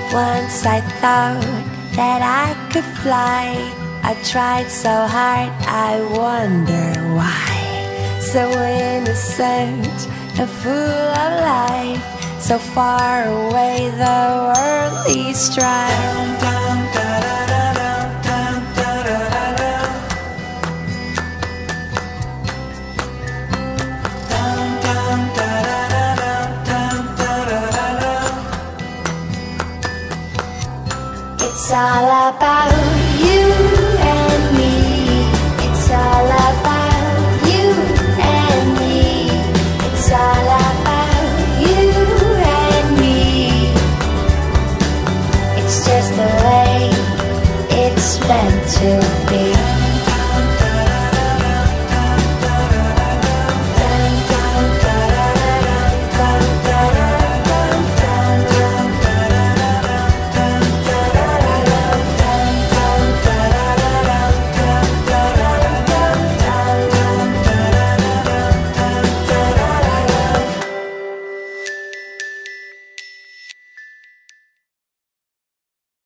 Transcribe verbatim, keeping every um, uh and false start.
Once I thought that I could fly. I tried so hard, I wonder why. So innocent and full of life, so far away the world is strife. It's all about you and me. It's all about you and me. It's all about you and me. It's just the way it's meant to.